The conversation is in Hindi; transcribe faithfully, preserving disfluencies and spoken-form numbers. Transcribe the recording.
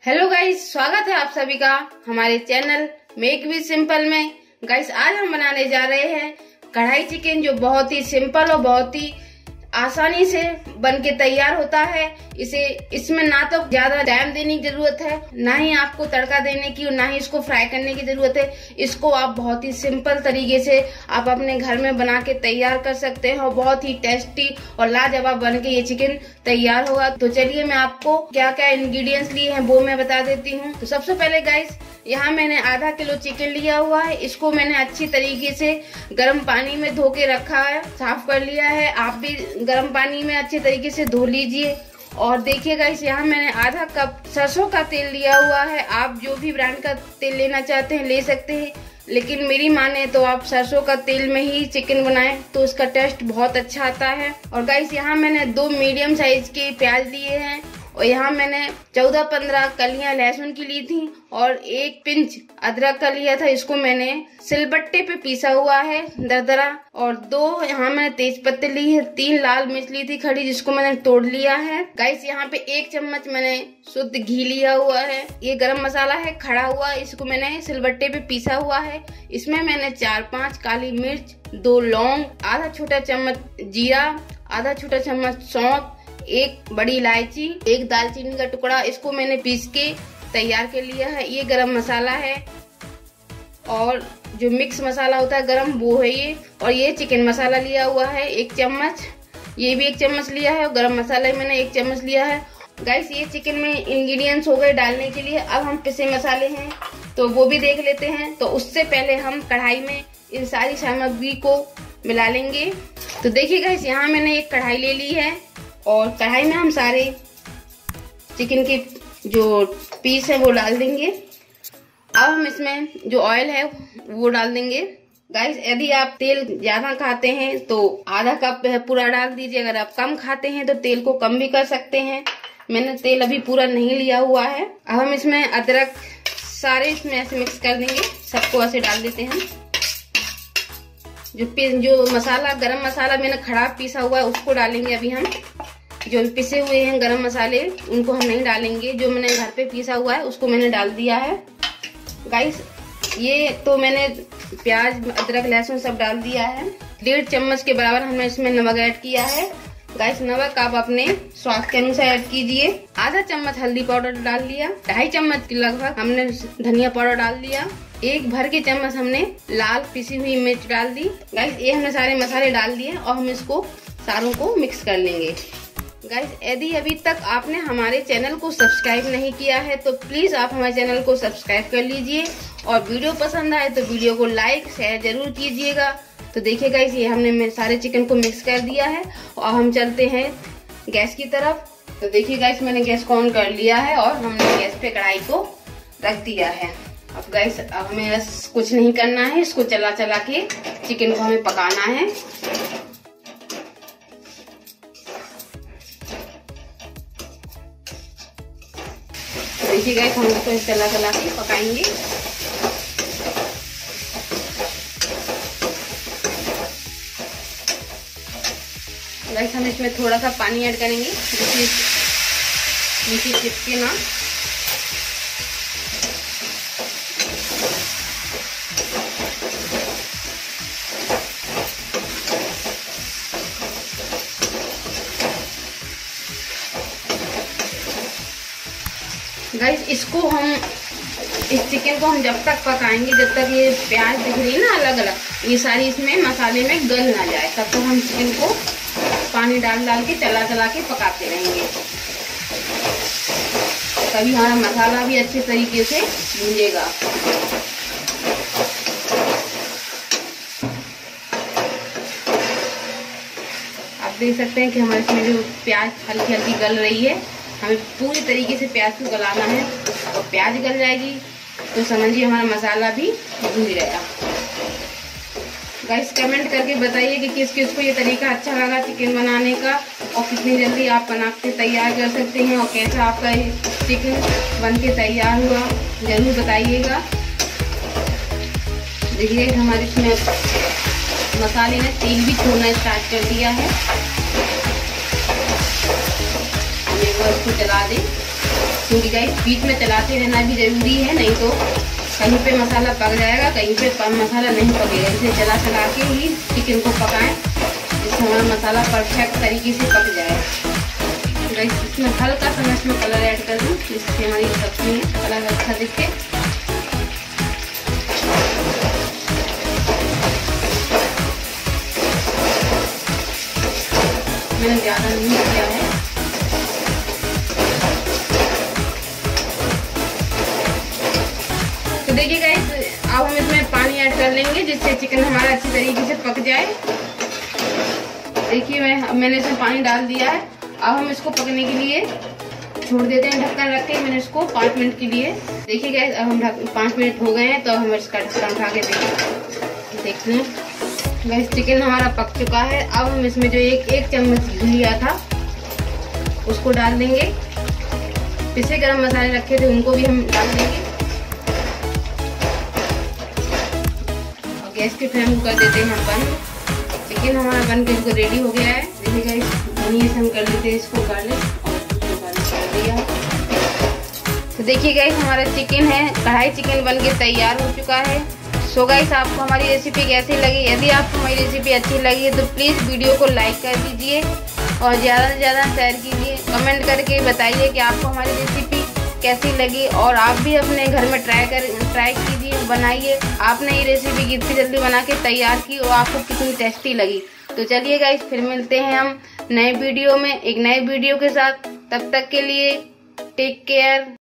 हेलो गाइस, स्वागत है आप सभी का हमारे चैनल मेक विद सिंपल में। गाइस आज हम बनाने जा रहे हैं कढ़ाई चिकन, जो बहुत ही सिंपल और बहुत ही आसानी से बन के तैयार होता है। इसे इसमें ना तो ज्यादा टाइम देने की जरूरत है, ना ही आपको तड़का देने की और ना ही इसको फ्राई करने की जरूरत है। इसको आप बहुत ही सिंपल तरीके से आप अपने घर में बना के तैयार कर सकते हैं और बहुत ही टेस्टी और लाजवाब बन के ये चिकन तैयार होगा। तो चलिए मैं आपको क्या क्या इंग्रेडिएंट्स लिए हैं वो मैं बता देती हूँ। तो सबसे पहले गाइस, यहाँ मैंने आधा किलो चिकन लिया हुआ है। इसको मैंने अच्छी तरीके से गर्म पानी में धो के रखा है, साफ कर लिया है। आप भी गर्म पानी में अच्छे तरीके से धो लीजिए। और देखिएगा इस यहाँ मैंने आधा कप सरसों का तेल लिया हुआ है। आप जो भी ब्रांड का तेल लेना चाहते हैं ले सकते हैं, लेकिन मेरी माने तो आप सरसों का तेल में ही चिकन बनाएं तो उसका टेस्ट बहुत अच्छा आता है। और गाइस यहाँ मैंने दो मीडियम साइज के प्याज लिए हैं और यहाँ मैंने चौदह पंद्रह कलियां लहसुन की ली थी और एक पिंच अदरक का लिया था। इसको मैंने सिलबट्टे पे पीसा हुआ है दरदरा। और दो यहाँ मैंने तेज पत्ते ली है, तीन लाल मिर्च ली थी खड़ी जिसको मैंने तोड़ लिया है। गाइस यहाँ पे एक चम्मच मैंने शुद्ध घी लिया हुआ है। ये गरम मसाला है खड़ा हुआ, इसको मैंने सिलबट्टे पे पीसा हुआ है। इसमें मैंने चार पांच काली मिर्च, दो लौंग, आधा छोटा चम्मच जीरा, आधा छोटा चम्मच सौंफ, एक बड़ी इलायची, एक दालचीनी का टुकड़ा, इसको मैंने पीस के तैयार कर लिया है। ये गरम मसाला है और जो मिक्स मसाला होता है गरम वो है ये। और ये चिकन मसाला लिया हुआ है एक चम्मच, ये भी एक चम्मच लिया है और गरम मसाला मैंने एक चम्मच लिया है। गाइस ये चिकन में इंग्रेडिएंट्स हो गए डालने के लिए। अब हम पिसे मसाले हैं तो वो भी देख लेते हैं। तो उससे पहले हम कढ़ाई में इन सारी सामग्री को मिला लेंगे। तो देखिए गाइस यहाँ मैंने एक कढ़ाई ले ली है और कढ़ाई में हम सारे चिकन के जो पीस है वो डाल देंगे। अब हम इसमें जो ऑयल है वो डाल देंगे। गाइस यदि आप तेल ज्यादा खाते हैं तो आधा कप पूरा डाल दीजिए। अगर आप कम खाते हैं तो तेल को कम भी कर सकते हैं। मैंने तेल अभी पूरा नहीं लिया हुआ है। अब हम इसमें अदरक सारे इसमें ऐसे मिक्स कर देंगे, सबको ऐसे डाल देते हैं। जो जो मसाला गरम मसाला मैंने खड़ा पीसा हुआ है उसको डालेंगे अभी हम। जो भी पिसे हुए हैं गरम मसाले उनको हम नहीं डालेंगे, जो मैंने घर पे पीसा हुआ है उसको मैंने डाल दिया है। गाइस ये तो मैंने प्याज अदरक लहसुन सब डाल दिया है। डेढ़ चम्मच के बराबर हमने इसमें नमक ऐड किया है। गाइस नमक आप अपने स्वाद के अनुसार ऐड कीजिए। आधा चम्मच हल्दी पाउडर डाल लिया, ढाई चम्मच के लगभग हमने धनिया पाउडर डाल दिया, एक भर के चम्मच हमने लाल पिसी हुई मिर्च डाल दी। गाइस ये हमने सारे मसाले डाल दिए और हम इसको सारों को मिक्स कर लेंगे। गाइस यदि अभी तक आपने हमारे चैनल को सब्सक्राइब नहीं किया है तो प्लीज आप हमारे चैनल को सब्सक्राइब कर लीजिए और वीडियो पसंद आए तो वीडियो को लाइक शेयर जरूर कीजिएगा। तो देखिए गाइस ये हमने सारे चिकन को मिक्स कर दिया है और हम चलते हैं गैस की तरफ। तो देखिए गाइस मैंने गैस को ऑन कर लिया है और हमने गैस पे कढ़ाई को रख दिया है। अब गाइस अब हमें कुछ नहीं करना है, इसको चला चला के चिकन को हमें पकाना है। देखिए गाइस हम इसको चला चला के पकाएंगे। गाइस हम इसमें थोड़ा सा पानी ऐड करेंगे जिससे नीचे चिपके ना। गाइस इसको हम इस चिकन को हम जब तक पकाएंगे जब तक ये प्याज दिख रही है ना अलग अलग, ये सारी इसमें मसाले में गल ना जाए, तब तक हम चिकन को पानी डाल डाल के चला चला के पकाते रहेंगे। तभी हमारा मसाला भी अच्छे तरीके से भूनेगा। आप देख सकते हैं कि हमारे इसमें जो प्याज हल्की हल्की गल रही है। हमें पूरी तरीके से प्याज को गलाना है और प्याज गल जाएगी तो समझिए हमारा मसाला भी भून गया। गाइस कमेंट करके बताइए कि किस किस को ये तरीका अच्छा लगा चिकन बनाने का और कितनी जल्दी आप बना के तैयार कर सकते हैं और कैसा आपका ये चिकन बन के तैयार हुआ जरूर बताइएगा। देखिए हमारे इसमें मसाले ने तेल भी छोड़ना स्टार्ट कर दिया है। हम एक बार इसको चला दें। क्योंकि गाइस बीच में चलाते रहना भी जरूरी है, नहीं तो कहीं पे मसाला पक जाएगा, कहीं पे मसाला नहीं पकेगा। इसे चला चला के ही चिकन को पकाएं, जिससे हमारा मसाला परफेक्ट तरीके से पक जाए। गाइस इसमें हल्का सा मैं इसमें कलर ऐड कर दूँ, जिससे हमारी सब्जी में कलर अच्छा दिखे। मैंने ज़्यादा नहीं किया है। तो देखिए गाइस, अब हम इसमें पानी ऐड कर लेंगे, जिससे चिकन हमारा अच्छी तरीके से पक जाए। देखिए मैं मैंने इसमें पानी डाल दिया है। अब हम इसको पकने के लिए छोड़ देते हैं, ढक्कन रख के मैंने इसको पाँच मिनट के लिए। देखिए गाइस, अब हम पाँच मिनट हो गए हैं, तो हम इसका ढक्कन उठा के देखें देखते हैं। गाइस चिकन हमारा पक चुका है। अब हम इसमें जो एक एक चम्मच घी लिया था उसको डाल देंगे। पिसे गरम मसाले रखे थे उनको भी हम डाल देंगे। और गैस की फ्लेम को कर देते हैं हम बंद। चिकन हमारा बन के इसको रेडी हो गया है। देखिए गाइस, धनिया से हम कर लेते हैं इसको गार्लिक, और गार्लिक कर दिया। तो देखिए गाइस, हमारा चिकन है, कढ़ाई चिकन बन के तैयार हो चुका है। सो गाइस, आपको हमारी रेसिपी कैसी लगी? यदि आपको हमारी रेसिपी अच्छी लगी है तो प्लीज़ वीडियो को लाइक कर दीजिए और ज़्यादा से ज़्यादा शेयर कीजिए। कमेंट करके बताइए कि आपको हमारी रेसिपी कैसी लगी, और आप भी अपने घर में ट्राई कर ट्राई कीजिए, बनाइए। आपने ये रेसिपी कितनी जल्दी बना के तैयार की और आपको कितनी टेस्टी लगी। तो चलिए गाइस, फिर मिलते हैं हम नए वीडियो में एक नए वीडियो के साथ। तब तक के लिए टेक केयर।